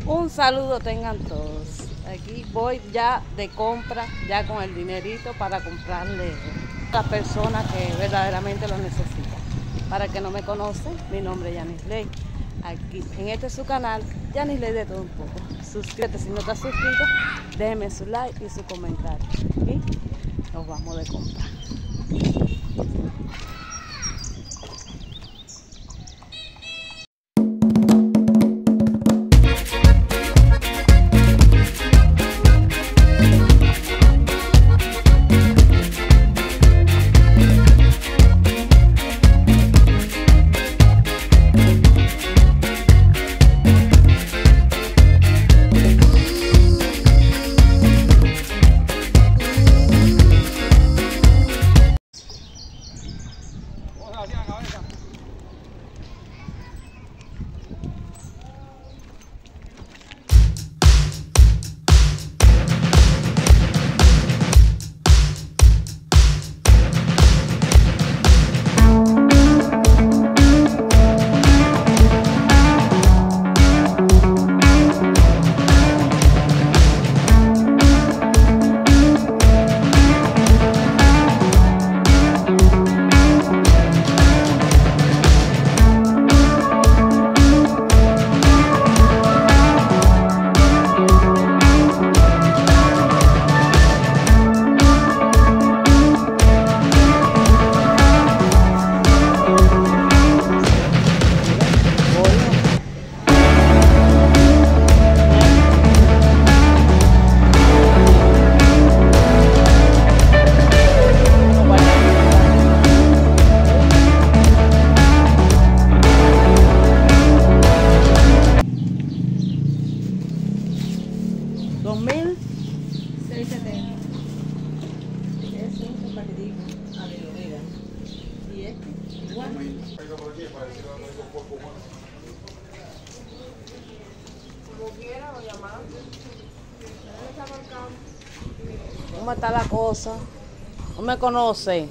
Un saludo tengan todos. Aquí voy ya de compra, ya con el dinerito para comprarle a la persona que verdaderamente lo necesita. Para que no me conocen, mi nombre es Yanisley. Aquí en este es su canal, Yanisley de todo un poco. Suscríbete si no estás suscrito, déjeme su like y su comentario. Y nos vamos de compra. ¿Cómo está la cosa? ¿No me conoce?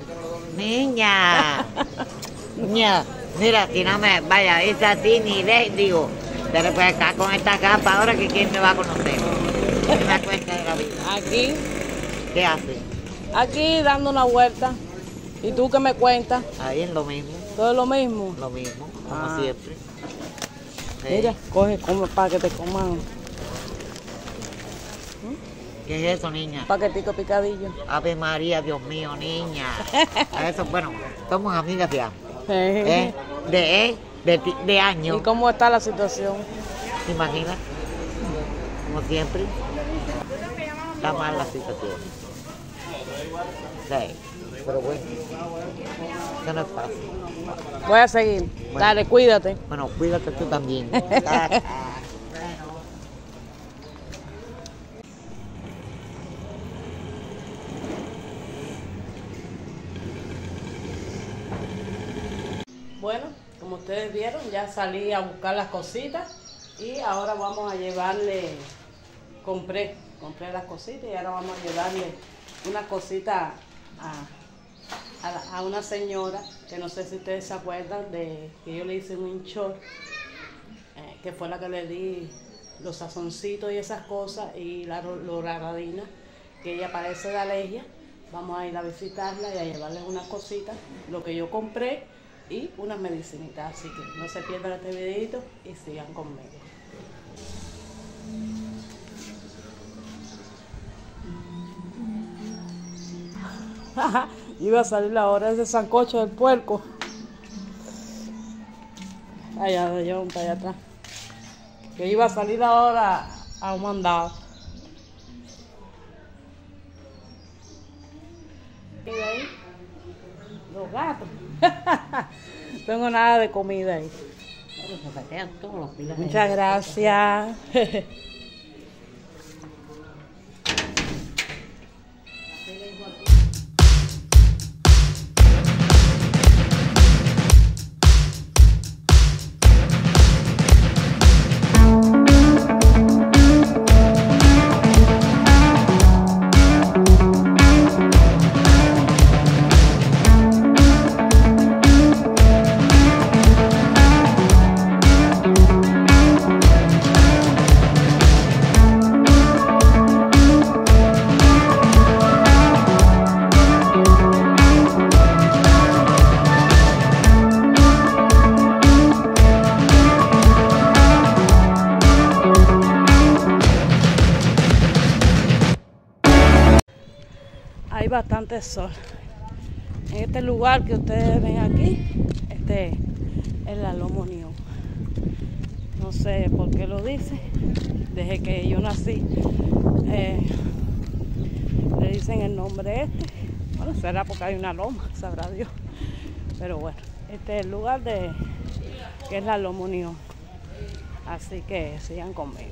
Niña, niña, mira, si no me vaya a irse así ni le digo, pero pues acá con esta capa ahora que quién me va a conocer. ¿Qué me cuenta de la vida? Aquí, ¿Qué hace? aquí dando una vuelta. ¿Y tú qué me cuentas? Ahí es lo mismo, ¿Todo lo mismo? como siempre. Mira, coge, come para que te coman. ¿Qué es eso, niña? Paquetico picadillo. Ave María, Dios mío, niña. A eso, bueno, somos amigas de años. De años. ¿Y cómo está la situación? ¿Te imaginas? Como siempre. Está mal la situación. Sí, pero bueno, eso no es fácil. Voy a seguir. Bueno. Dale, cuídate. Bueno, cuídate tú también. Bueno, como ustedes vieron, ya salí a buscar las cositas y ahora vamos a llevarle, compré las cositas y ahora vamos a llevarle una cosita a una señora que no sé si ustedes se acuerdan de que yo le hice un hinchor, que fue la que le di los sazoncitos y esas cosas y la loratadina, que ella padece de alergia. Vamos a ir a visitarla y a llevarle unas cositas, lo que yo compré y unas medicinitas, así que no se pierdan este videito y sigan conmigo. Iba a salir la hora de sancocho del puerco. Allá, lo llevan para allá atrás. Que iba a salir ahora a un mandado. ¿Y de ahí? Los gatos. No tengo nada de comida ahí. Muchas gracias. hay bastante sol. En este lugar que ustedes ven aquí, este es la Loma Unión. No sé por qué lo dice. Desde que yo nací, le dicen el nombre este. Bueno, será porque hay una loma, sabrá Dios. Pero bueno, este es el lugar que es la Loma Unión. Así que sigan conmigo.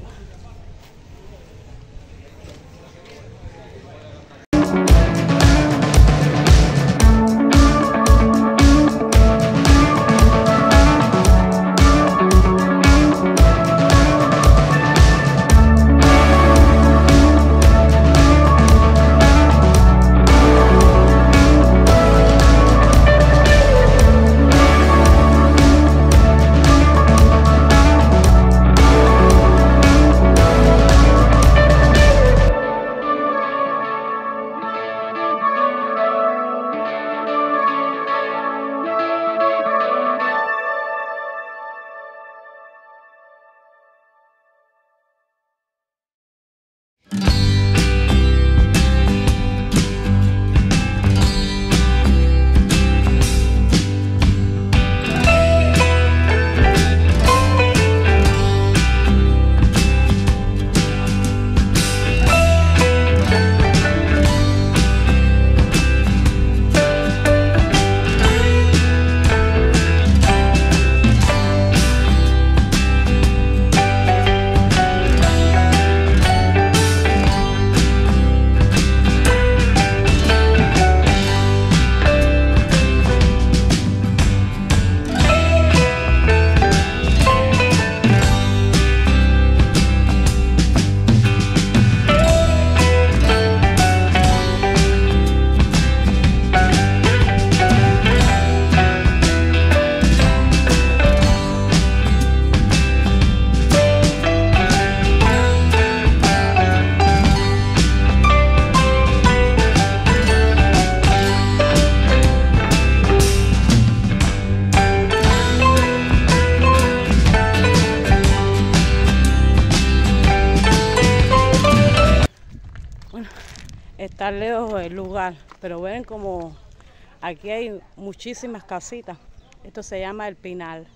Está lejos del lugar, pero ven como aquí hay muchísimas casitas. Esto se llama El Pinal.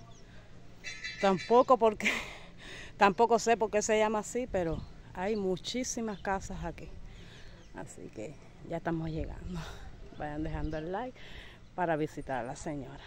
Tampoco sé por qué se llama así, pero hay muchísimas casas aquí. Así que ya estamos llegando. Vayan dejando el like para visitar a la señora.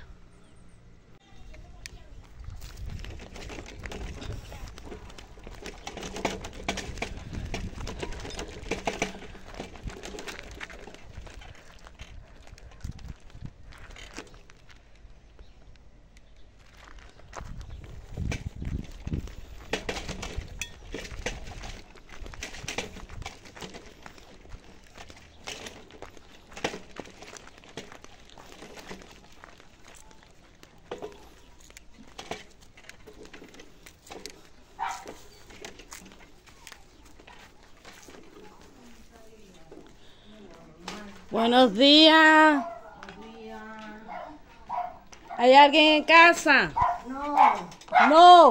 Buenos días. Buenos días. ¿Hay alguien en casa? No. No.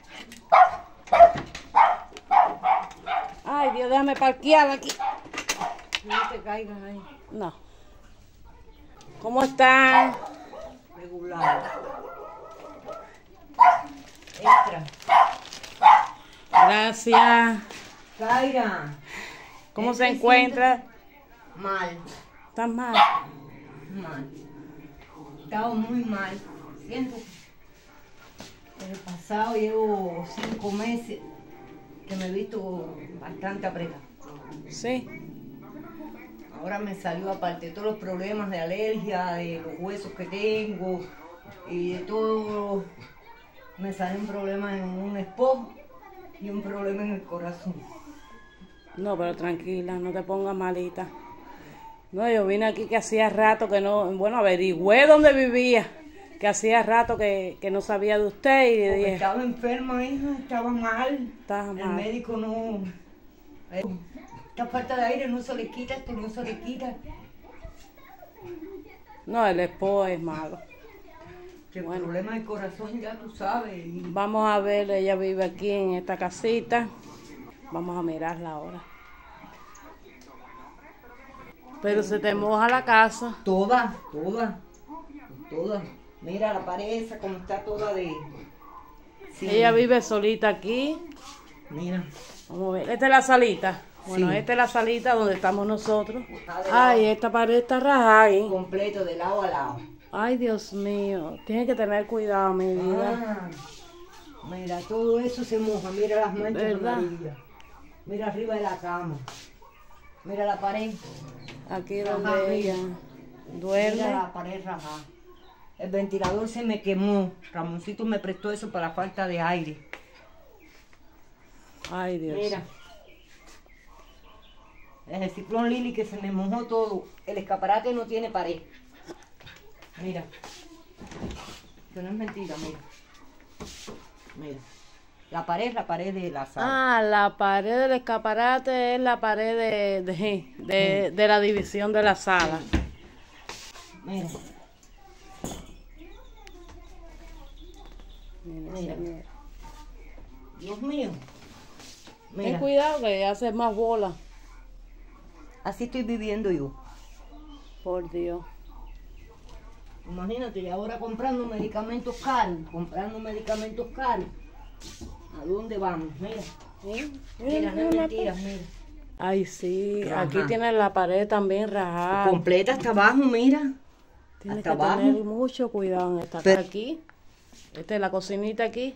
Ay, Dios, déjame parquear aquí. No te caigas ahí. No. ¿Cómo están? Regular. Extra. Gracias. Kaira. ¿Cómo se encuentra? Mal. ¿Estás mal? Mal. Estaba muy mal. Siento que el pasado llevo 5 meses que me he visto bastante apretada. Sí. Ahora me salió, aparte de todos los problemas de alergia, de los huesos que tengo y de todo, me sale un problema en un esposo y un problema en el corazón. No, pero tranquila, no te pongas malita. No, yo vine aquí que hacía rato que no, bueno, averigüé dónde vivía, que hacía rato que no sabía de usted y Porque dije, estaba enferma, hija, estaba mal. estás El mal. médico no... Esta falta de aire no se le quita, esto no se le quita. No, el esposo es malo. El Bueno. problema del corazón ya tú sabes. Y Vamos a ver, ella vive aquí en esta casita. Vamos a mirarla ahora. Pero se te moja la casa. Toda. Mira la pared esa como está toda de... Sí. Ella vive solita aquí. Mira. Vamos a ver. Esta es la salita. Bueno, Sí. esta es la salita donde estamos nosotros. Está de Ay, lado. esta pared está rajada ahí. Completo, de lado a lado. Ay, Dios mío. Tienes que tener cuidado, mi vida. Mira, todo eso se moja. Mira las manchas ¿Verdad? amarillas. Mira arriba de la cama. Mira la pared. Aquí Ajá, donde mira. ella Mira duerme. la pared rajada. El ventilador se me quemó. Ramoncito me prestó eso para falta de aire. Ay, Dios. Mira. Es el ciclón Lili que se me mojó todo. El escaparate no tiene pared. Mira. Que no es mentira, mira. Mira. La pared de la sala. Ah, la pared del escaparate es la pared de la división de la sala. Mira. Mira, Mira. Dios mío. Ten Mira. cuidado que hace más bola. Así estoy viviendo yo. Por Dios. Imagínate, y ahora comprando medicamentos caros. ¿A dónde vamos? Mira. ¿Sí? Mira, no es mentira, mira. Ay, sí. Ajá. Aquí tiene la pared también rajada. Completa hasta abajo, mira. Tienes hasta que abajo. tener mucho cuidado en esta Pero- casa aquí. Esta es la cocinita aquí.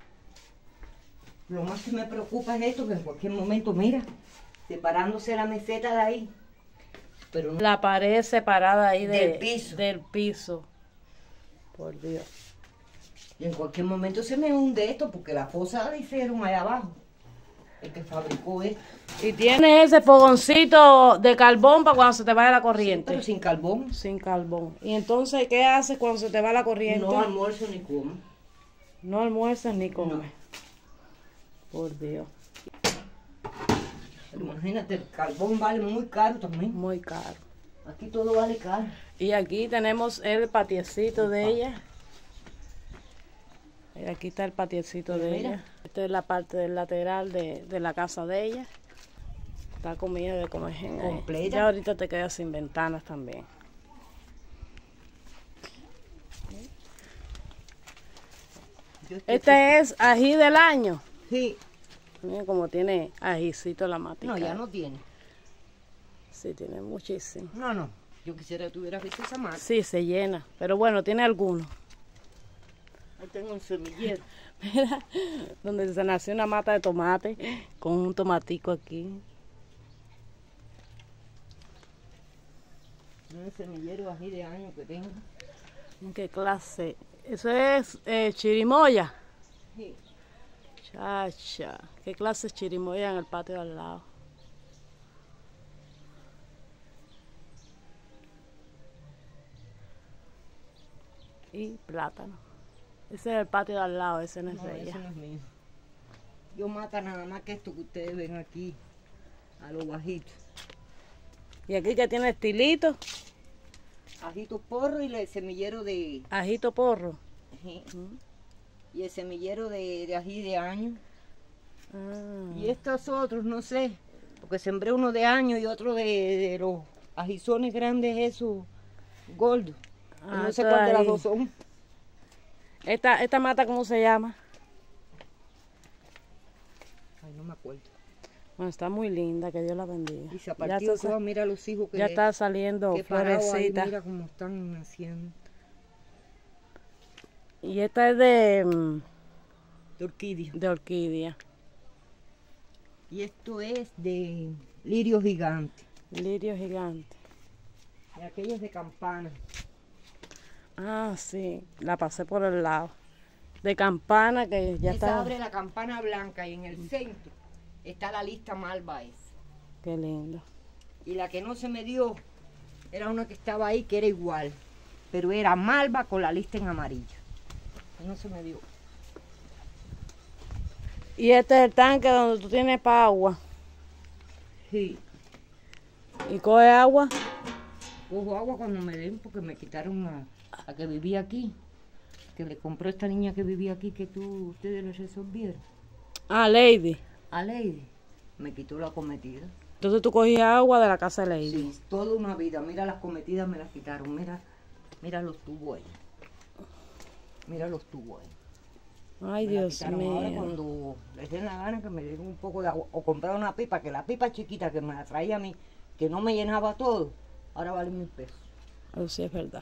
Lo más que me preocupa es esto, que en cualquier momento, mira, separándose la meseta de ahí. Pero no. La pared separada ahí Del piso. del piso. Por Dios. Y en cualquier momento se me hunde esto, porque la fosa la hicieron allá abajo. El que fabricó esto. Y tienes ese fogoncito de carbón para cuando se te vaya la corriente. Pero sin carbón. Sin carbón. Y entonces, ¿qué haces cuando se te va la corriente? No almuerzo ni como. No almuerzas ni comes. Por Dios. Pero imagínate, el carbón vale muy caro también. Muy caro. Aquí todo vale caro. Y aquí tenemos el patiecito de ella. Y aquí está el patiecito de Mira. ella. Esta es la parte del lateral de la casa de ella. Está comida de comer ahí. Completa. Ya ahorita te quedas sin ventanas también. Yo estoy- Este es ají del año. Sí. Mira cómo tiene ajicito la matica. No, ya no tiene. Sí, tiene muchísimo. No. Yo quisiera que tuvieras visto esa mata. Sí, se llena. Pero bueno, tiene algunos. Ahí tengo un semillero. Mira, donde se nació una mata de tomate con un tomatico aquí. Un semillero así de años que tengo. ¿Qué clase? Eso es chirimoya. Sí. Chacha. ¿Qué clase de chirimoya en el patio de al lado? Y plátano. Ese es el patio de al lado, ese no es No, de eso ella. no es mío. Yo mata nada más que esto que ustedes ven aquí, a lo bajito. Y aquí que tiene estilito, Ajito porro y el semillero de... ajito porro. Ají. Y el semillero de ají de año. Ah. Y estos otros, no sé, porque sembré uno de año y otro de los ajizones grandes esos, gordos. Ah, No sé está cuál de las ahí. dos son. Esta mata, ¿cómo se llama? Ay, no me acuerdo. Bueno, está muy linda, que Dios la bendiga. Y se ha Ya partido está, toda, mira los hijos que ya está saliendo que parado ahí, florecita. mira cómo están naciendo. Y esta es De orquídea. de orquídea, Y esto es de lirio gigante. lirio gigante. Y aquello es de campana. Ah, sí, la pasé por el lado. De campana que ya Esa está. abre la campana blanca y en el centro está la lista malva esa. Qué lindo. Y la que no se me dio era una que estaba ahí que era igual, pero era malva con la lista en amarillo. Que no se me dio. Y este es el tanque donde tú tienes para agua. Sí. Y coge agua. Cojo agua cuando me den porque me quitaron a que vivía aquí. Que le compró esta niña que vivía aquí que ustedes le resolvieron. Ah, Lady. A Lady. Me quitó la cometida. Entonces tú cogías agua de la casa de Lady. Sí, toda una vida. Mira las cometidas me las quitaron. Mira los tubos ahí. Mira los tubos ahí. Ay, Me la Dios quitaron. Ahora mío. cuando les den la gana que me den un poco de agua o comprar una pipa, que la pipa chiquita que me la traía a mí, que no me llenaba todo, ahora vale 1000 pesos. Eso sí es verdad.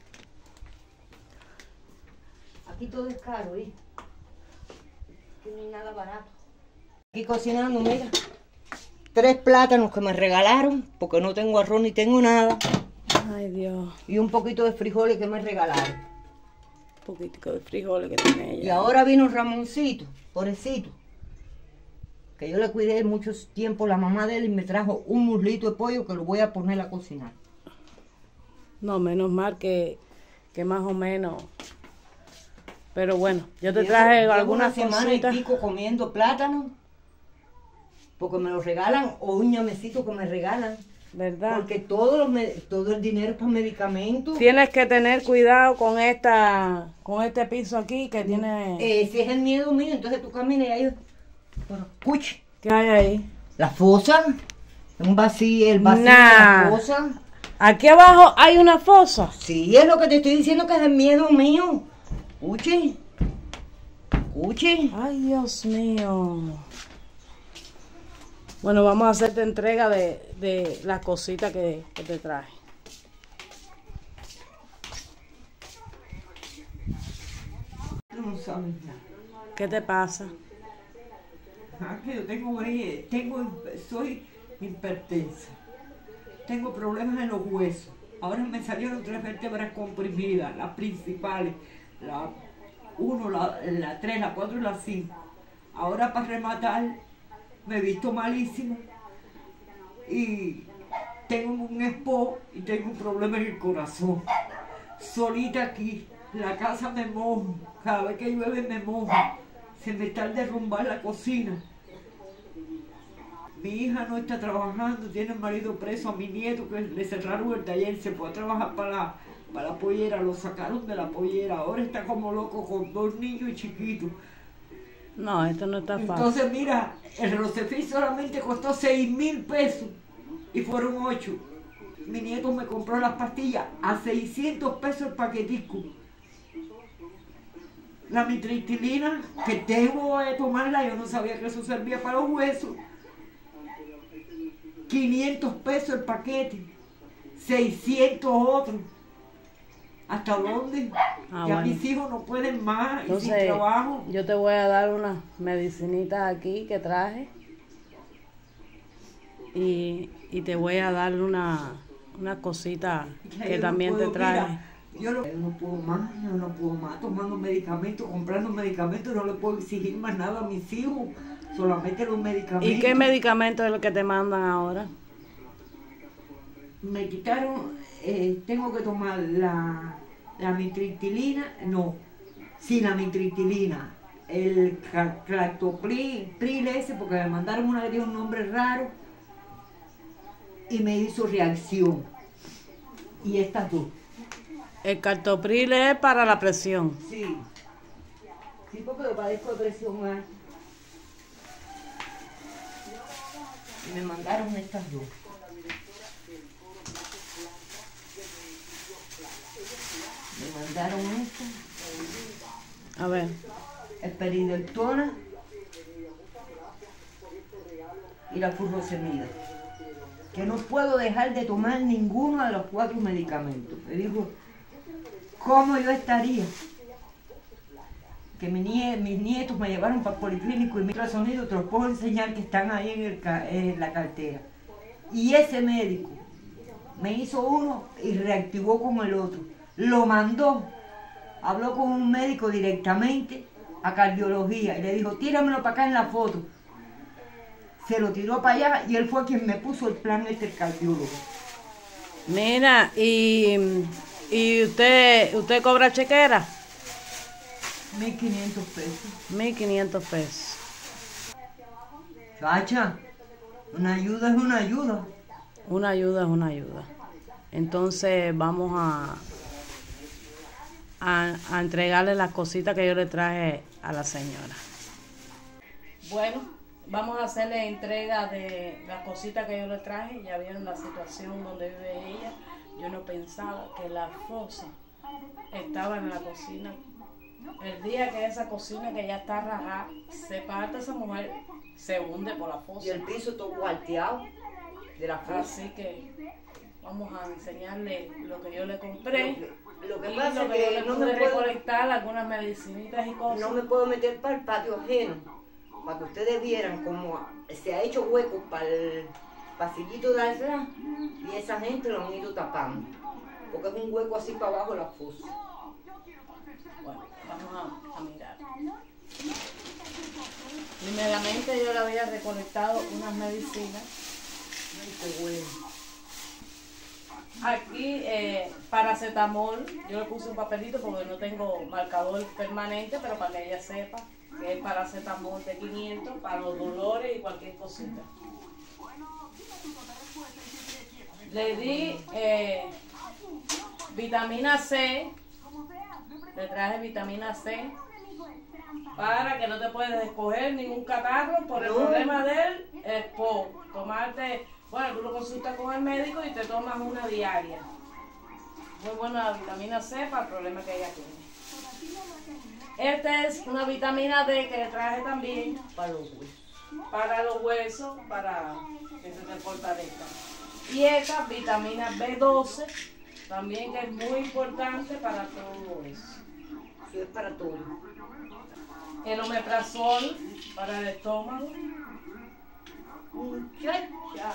Aquí todo es caro, ¿eh? Aquí no hay nada barato. Aquí cocinando, mira. 3 plátanos que me regalaron, porque no tengo arroz ni tengo nada. Ay, Dios. Y un poquito de frijoles que me regalaron. Un poquitico de frijoles que tiene ella. Y ahora vino Ramoncito, pobrecito, que yo le cuidé mucho tiempo la mamá de él y me trajo un muslito de pollo que lo voy a poner a cocinar. No, menos mal que más o menos. Pero bueno, yo te Llevo traje una algunas semana cositas. y pico comiendo plátano, porque me lo regalan, o un ñamecito que me regalan, ¿Verdad? porque todo el dinero es para medicamentos. Tienes que tener cuidado con este piso aquí que tiene. Ese es el miedo mío, entonces tú caminas y ahí, bueno, escuche, ¿Qué hay ahí? la fosa, el vacío de Nah. la fosa. Aquí abajo hay una fosa. Sí, es lo que te estoy diciendo, que es el miedo mío. Escuche, escuche. Ay, Dios mío. Bueno, vamos a hacerte entrega de las cositas que te traje. No sabes nada. ¿Qué te pasa? Que yo soy hipertensa. Tengo problemas en los huesos. Ahora me salieron 3 vértebras comprimidas, las principales, la 1, la 3, la 4 y la 5. Ahora para rematar me he visto malísima y tengo un esposo y tengo un problema en el corazón. Solita aquí, la casa me mojo, cada vez que llueve me mojo, se me está al derrumbar la cocina. Mi hija no está trabajando, tiene el marido preso, a mi nieto que le cerraron el taller, se fue a trabajar para la pollera, lo sacaron de la pollera, ahora está como loco con 2 niños chiquitos. No, esto no está fácil. Entonces mira, el Rosefil solamente costó 6,000 pesos y fueron 8. Mi nieto me compró las pastillas a 600 pesos el paquetico. La mitriptilina, que tengo que tomarla, yo no sabía que eso servía para los huesos. 500 pesos el paquete, 600 otros. ¿Hasta dónde? Ah, Ya bueno. mis hijos no pueden más y sin Entonces, trabajo. yo te voy a dar unas medicinitas aquí que traje. Y te voy a dar una cosita Ya que yo también no te puedo, traje. mira, yo no puedo más tomando medicamentos, comprando medicamentos, no le puedo exigir más nada a mis hijos, solamente los medicamentos. ¿Y qué medicamento es lo que te mandan ahora? Me quitaron, tengo que tomar la mitriptilina, la mitriptilina, el clatopril ese, porque me mandaron una que tiene un nombre raro y me hizo reacción. Y estas 2. El cartopril es para la presión. Sí. Sí, porque yo padezco de presión alta. Y me mandaron estas 2. Me mandaron esta, A ver. esperideltona y la furosemida. Que no puedo dejar de tomar ninguno de los 4 medicamentos. Le digo, ¿cómo yo estaría? Que mis nietos me llevaron para el policlínico y mi ultrasonido te los puedo enseñar que están ahí en la cartera. Y ese médico me hizo uno y reactivó con el otro. Lo mandó, habló con un médico directamente a cardiología y le dijo, tíramelo para acá en la foto. Se lo tiró para allá y él fue quien me puso el plan el cardiólogo. Mira, y usted cobra chequera. 1.500 pesos. 1.500 pesos. Chacha, una ayuda es una ayuda. Una ayuda es una ayuda. Entonces vamos a entregarle las cositas que yo le traje a la señora. Bueno, vamos a hacerle entrega de las cositas que yo le traje. Ya vieron la situación donde vive ella. Yo no pensaba que la fosa estaba en la cocina. El día que esa cocina que ya está rajada, se parte esa mujer, se hunde por la fosa. Y el piso todo cuarteado de la fosa. Así que vamos a enseñarle lo que yo le compré. Lo que Y pasa lo es que yo que le no pude me puedo, recolectar, algunas medicinitas y cosas. no me puedo meter para el patio ajeno, para que ustedes vieran cómo se ha hecho hueco para el pasillito de atrás y esa gente lo han ido tapando, porque es un hueco así para abajo de la fosa. Bueno, vamos a mirar. Primeramente yo le había recolectado unas medicinas. Ay, qué bueno. Aquí, paracetamol, yo le puse un papelito porque no tengo marcador permanente, pero para que ella sepa que es paracetamol de 500 para los dolores y cualquier cosita. Le di vitamina C, le traje vitamina C para que no te puedes escoger ningún catarro por el problema del EPO. Tomarte, bueno, tú lo consultas con el médico y te tomas una diaria. Muy buena la vitamina C para el problema que ella tiene. Esta es una vitamina D que le traje también Para los huesos. para los huesos, para que se te fortalezcan. Y esta vitamina B12 también, que es muy importante para todo eso. Sí, es para todo. El omeprazol para el estómago. Muchacha.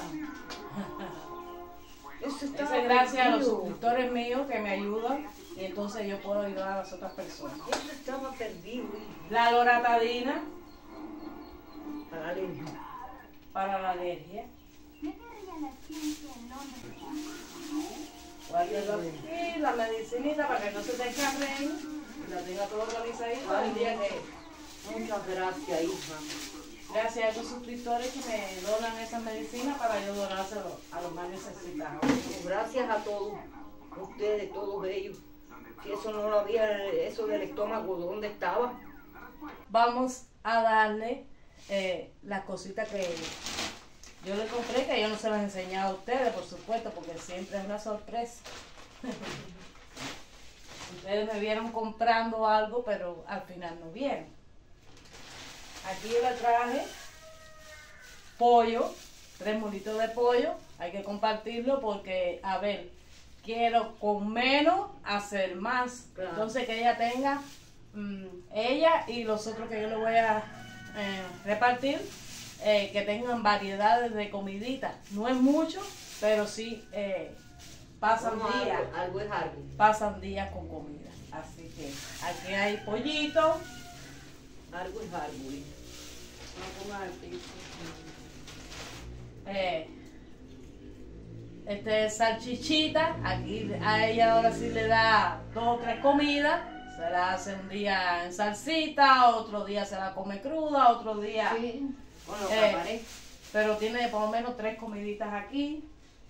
Eso Eso estaba es gracias a los perdido. suscriptores míos que me ayudan y entonces yo puedo ayudar a las otras personas. Eso estaba perdido. La loratadina Para la alergia. para la alergia. Guárdalo aquí, la medicinita para que no se te escarren y la tenga todo organizadito el día que. Muchas gracias, hija. Gracias a esos suscriptores que me donan esas medicinas para yo donárselo a los más necesitados. Gracias a todos ustedes, todos ellos. Si eso no lo había, eso del estómago, ¿dónde estaba? Vamos a darle las cositas que yo le compré, que yo no se las he enseñado a ustedes, por supuesto, porque siempre es una sorpresa. Ustedes me vieron comprando algo, pero al final no vieron. Aquí yo le traje pollo, 3 molitos de pollo. Hay que compartirlo porque, a ver, quiero con menos hacer más. Claro. Entonces que ella tenga, ella y los otros que yo le voy a repartir, que tengan variedades de comiditas. No es mucho, pero sí pasan Bueno, días. algo es algo. Pasan días con comida. Así que aquí hay pollito. Algo es algo, hija. Vamos a poner el piso. Este es salchichita. Aquí a ella ahora sí le da 2 o 3 comidas. Se la hace un día en salsita, otro día se la come cruda, otro día. Sí, con lo Eh, preparé. Pero tiene por lo menos 3 comiditas aquí.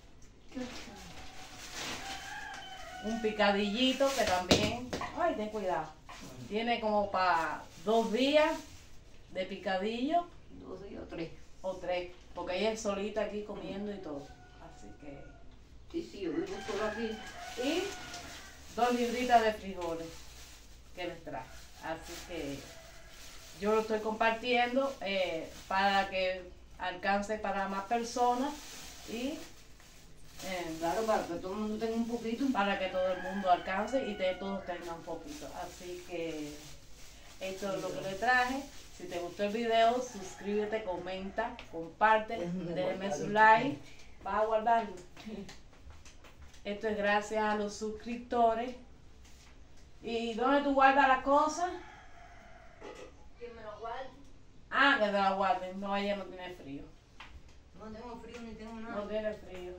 Un picadillito que también. Ay, ten cuidado. Tiene como para 2 días de picadillo 2 días o 3. o 3, porque ella es solita aquí comiendo y todo. Así que. Sí, yo vivo solo aquí. Y 2 libritas de frijoles que les traje. Así que yo lo estoy compartiendo para que alcance para más personas y Claro, para que todo el mundo tenga un poquito. para que todo el mundo alcance y todos tengan un poquito. Así que esto es lo que le traje. Si te gustó el video, suscríbete, comenta, comparte, déjame su like. ¿Vas a guardarlo? Esto es gracias a los suscriptores. ¿Y dónde tú guardas las cosas? Que me lo guarde. Ah, que te la guarden. No, ella no tiene frío. No tengo frío ni tengo No nada. tiene frío.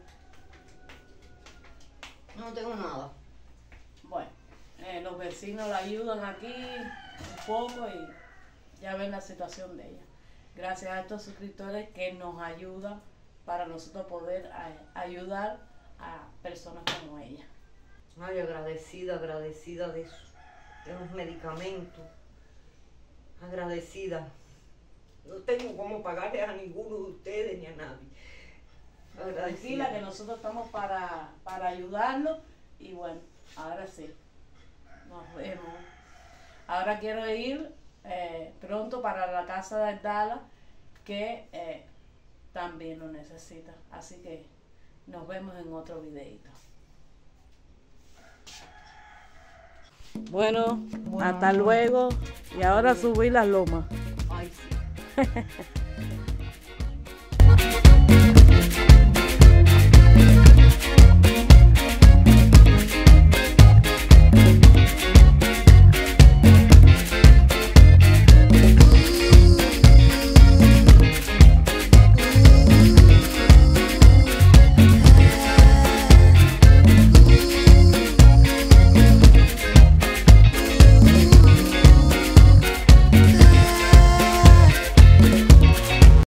No tengo nada. Bueno, los vecinos la ayudan aquí un poco y ya ven la situación de ella. Gracias a estos suscriptores que nos ayudan para nosotros poder ayudar a personas como ella. Ay, agradecida de eso. De los medicamentos. Agradecida. Yo tengo cómo pagarles a ninguno de ustedes ni a nadie. Tranquila, que nosotros estamos para ayudarlo. Y bueno, ahora sí, nos vemos. Ahora quiero ir pronto para la casa de Abdala, que también lo necesita. Así que nos vemos en otro videito. Bueno, hasta luego. Y ahora subir las lomas. Ay, sí.